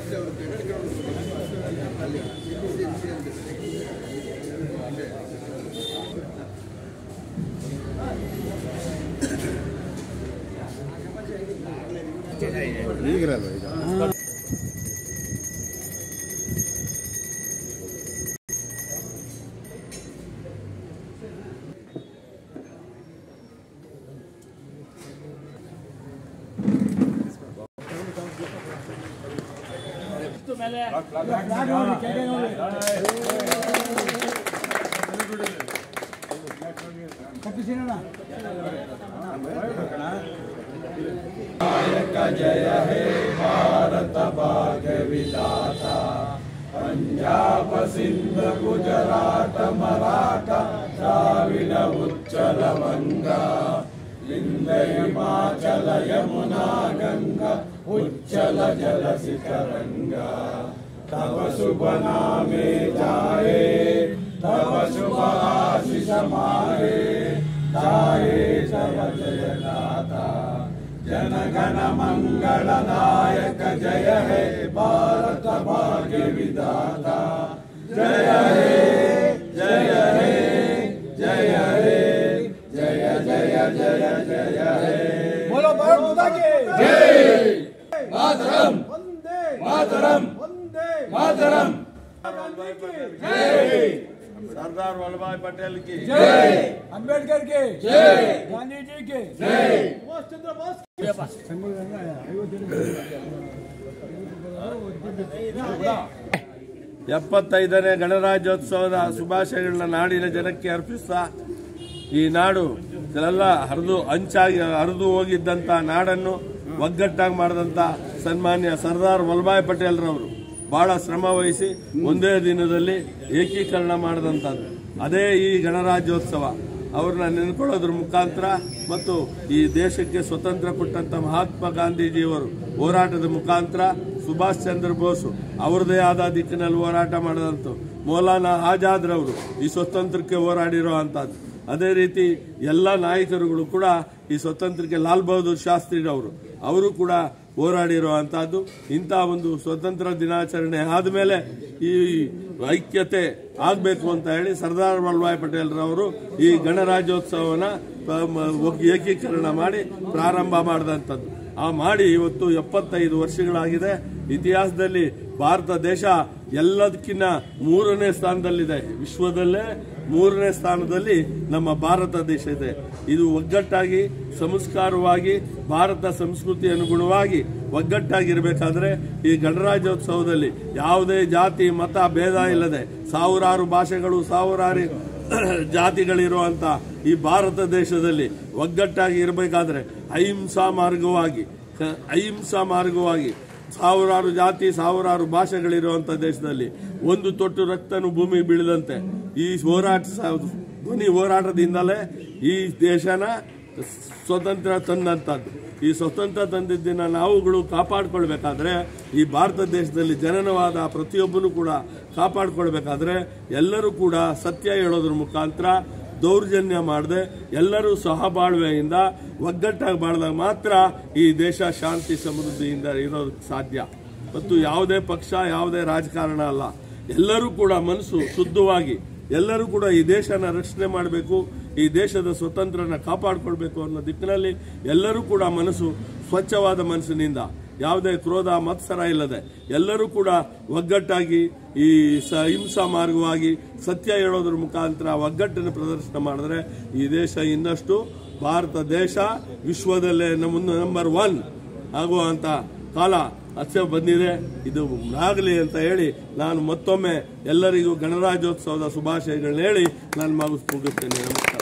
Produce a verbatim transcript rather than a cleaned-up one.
ಈಗಿರಲ್ಲ ಈಗ नायक जय हे भारत भाग्य विधाता पंजाब सिंध गुजरात मराठा द्राविड उच्चल बंगा विंध्य हिमाचल यमुना गंगा उच्चल जलसि तरंगा तव शुभ नामे जाए तव शुभ आशीष माहे जाए जय जय गाथा जन गण मंगल नायक जय हे भारत भाग्य विधाता जय हे जय हे जय हे जय जय जय जय हे बोलो भारत माता की जय मातरम मातरम मातरम जय सरदार वल्लभ पटेल की जय अंबेडकर के जय गांधी जी के जय सुभाष चंद्र बोस ಎಪ್ಪತ್ತೈದನೇ ಗಣರಾಜ್ಯೋತ್ಸವದ ಶುಭಾಶಯಗಳನ್ನ ನಾಡಿನ ಜನಕ್ಕೆ ಅರ್ಪಿಸ್ತಾ ಈ ನಾಡು ಎಲ್ಲ ಹರಿದು ಹಂಚಾಗಿ ಹರಿದು ಹೋಗಿದ್ದಂಥ ನಾಡನ್ನು ಒಗ್ಗಟ್ಟಾಗಿ ಮಾಡಿದಂಥ ಸನ್ಮಾನ್ಯ ಸರ್ದಾರ್ ವಲ್ಲಭಾಯ್ ಪಟೇಲ್ರವರು ಬಹಳ ಶ್ರಮ ವಹಿಸಿ ಒಂದೇ ದಿನದಲ್ಲಿ ಏಕೀಕರಣ ಮಾಡಿದಂಥದ್ದು ಅದೇ ಈ ಗಣರಾಜ್ಯೋತ್ಸವ. ಅವ್ರನ್ನ ನೆನ್ಕೊಳ್ಳೋದ್ರ ಮುಖಾಂತರ ಮತ್ತು ಈ ದೇಶಕ್ಕೆ ಸ್ವತಂತ್ರ ಕೊಟ್ಟಂತ ಮಹಾತ್ಮ ಗಾಂಧೀಜಿಯವರು ಹೋರಾಟದ ಮುಖಾಂತರ ಸುಭಾಷ್ ಚಂದ್ರ ಬೋಸ್ ಅವರದೇ ಆದ ದಿಕ್ಕಿನಲ್ಲಿ ಹೋರಾಟ ಮಾಡಿದಂಥ ಮೌಲಾನಾ ಆಜಾದ್ ರವರು ಈ ಸ್ವತಂತ್ರಕ್ಕೆ ಹೋರಾಡಿರೋ ಅಂಥದ್ದು. ಅದೇ ರೀತಿ ಎಲ್ಲ ನಾಯಕರುಗಳು ಕೂಡ ಈ ಸ್ವತಂತ್ರಕ್ಕೆ ಲಾಲ್ ಬಹದ್ದೂರ್ ಶಾಸ್ತ್ರಿರವರು ಅವರು ಕೂಡ ಹೋರಾಡಿರೋ ಅಂಥದ್ದು. ಇಂಥ ಒಂದು ಸ್ವತಂತ್ರ ದಿನಾಚರಣೆ ಆದಮೇಲೆ ಈ ಐಕ್ಯತೆ ಆಗಬೇಕು ಅಂತ ಹೇಳಿ ಸರ್ದಾರ್ ವಲ್ಲಭಾಯ್ ಪಟೇಲ್ರವರು ಈ ಗಣರಾಜ್ಯೋತ್ಸವನ ಏಕೀಕರಣ ಮಾಡಿ ಪ್ರಾರಂಭ ಮಾಡಿದಂಥದ್ದು. ಆ ಮಾಡಿ ಇವತ್ತು ಎಪ್ಪತ್ತೈದು ವರ್ಷಗಳಾಗಿದೆ. ಇತಿಹಾಸದಲ್ಲಿ ಭಾರತ ದೇಶ ಎಲ್ಲದಕ್ಕಿಂತ ಮೂರನೇ ಸ್ಥಾನದಲ್ಲಿದೆ. ವಿಶ್ವದಲ್ಲೇ ಮೂರನೇ ಸ್ಥಾನದಲ್ಲಿ ನಮ್ಮ ಭಾರತ ದೇಶ ಇದೆ. ಇದು ಒಗ್ಗಟ್ಟಾಗಿ ಸಂಸ್ಕಾರವಾಗಿ ಭಾರತ ಸಂಸ್ಕೃತಿ ಅನುಗುಣವಾಗಿ ಒಗ್ಗಟ್ಟಾಗಿರ್ಬೇಕಾದ್ರೆ ಈ ಗಣರಾಜ್ಯೋತ್ಸವದಲ್ಲಿ ಯಾವುದೇ ಜಾತಿ ಮತ ಭೇದ ಇಲ್ಲದೆ ಸಾವಿರಾರು ಭಾಷೆಗಳು ಸಾವಿರಾರು ಜಾತಿಗಳಿರುವಂತ ಈ ಭಾರತ ದೇಶದಲ್ಲಿ ಒಗ್ಗಟ್ಟಾಗಿ ಇರಬೇಕಾದ್ರೆ ಅಹಿಂಸಾ ಮಾರ್ಗವಾಗಿ ಅಹಿಂಸಾ ಮಾರ್ಗವಾಗಿ ಸಾವಿರಾರು ಜಾತಿ ಸಾವಿರಾರು ಭಾಷೆಗಳಿರುವಂತ ದೇಶದಲ್ಲಿ ಒಂದು ತೊಟ್ಟು ರಕ್ತನು ಭೂಮಿ ಬೀಳದಂತೆ ಈ ಹೋರಾಟ ಧ್ವನಿ ಹೋರಾಟದಿಂದಲೇ ಈ ದೇಶನ ಸ್ವತಂತ್ರ ತಂದಂಥದ್ದು. ಈ ಸ್ವತಂತ್ರ ತಂದಿದ್ದನ್ನ ನಾವುಗಳು ಕಾಪಾಡಿಕೊಳ್ಬೇಕಾದ್ರೆ ಈ ಭಾರತ ದೇಶದಲ್ಲಿ ಜನನವಾದ ಪ್ರತಿಯೊಬ್ಬನು ಕೂಡ ಕಾಪಾಡಿಕೊಳ್ಬೇಕಾದ್ರೆ ಎಲ್ಲರೂ ಕೂಡ ಸತ್ಯ ಹೇಳೋದ್ರ ಮುಖಾಂತರ ದೌರ್ಜನ್ಯ ಮಾಡದೆ ಎಲ್ಲರೂ ಸಹಬಾಳ್ವೆಯಿಂದ ಒಗ್ಗಟ್ಟಾಗಿ ಬಾಳಿದಾಗ ಮಾತ್ರ ಈ ದೇಶ ಶಾಂತಿ ಸಮೃದ್ಧಿಯಿಂದ ಇರೋದಕ್ಕೆ ಸಾಧ್ಯ. ಮತ್ತು ಯಾವುದೇ ಪಕ್ಷ ಯಾವುದೇ ರಾಜಕಾರಣ ಅಲ್ಲ, ಎಲ್ಲರೂ ಕೂಡ ಮನಸ್ಸು ಶುದ್ಧವಾಗಿ ಎಲ್ಲರೂ ಕೂಡ ಈ ದೇಶನ ರಕ್ಷಣೆ ಮಾಡಬೇಕು, ಈ ದೇಶದ ಸ್ವತಂತ್ರನ ಕಾಪಾಡಿಕೊಳ್ಬೇಕು ಅನ್ನೋ ದಿಕ್ಕಿನಲ್ಲಿ ಎಲ್ಲರೂ ಕೂಡ ಮನಸ್ಸು ಸ್ವಚ್ಛವಾದ ಮನಸ್ಸಿನಿಂದ ಯಾವುದೇ ಕ್ರೋಧ ಮತ್ಸರ ಇಲ್ಲದೆ ಎಲ್ಲರೂ ಕೂಡ ಒಗ್ಗಟ್ಟಾಗಿ ಈ ಅಹಿಂಸಾ ಮಾರ್ಗವಾಗಿ ಸತ್ಯ ಹೇಳೋದ್ರ ಮುಖಾಂತರ ಒಗ್ಗಟ್ಟನ್ನು ಪ್ರದರ್ಶನ ಮಾಡಿದ್ರೆ ಈ ದೇಶ ಇನ್ನಷ್ಟು ಭಾರತ ದೇಶ ವಿಶ್ವದಲ್ಲೇ ನಂಬರ್ ಒನ್ ಆಗುವಂತ ಕಾಲ ಹಚ್ಚ ಬಂದಿದೆ. ಇದು ಆಗಲಿ ಅಂತ ಹೇಳಿ ನಾನು ಮತ್ತೊಮ್ಮೆ ಎಲ್ಲರಿಗೂ ಗಣರಾಜ್ಯೋತ್ಸವದ ಶುಭಾಶಯಗಳನ್ನ ಹೇಳಿ ನಾನು ಮುಗಿಸ್ತೇನೆ.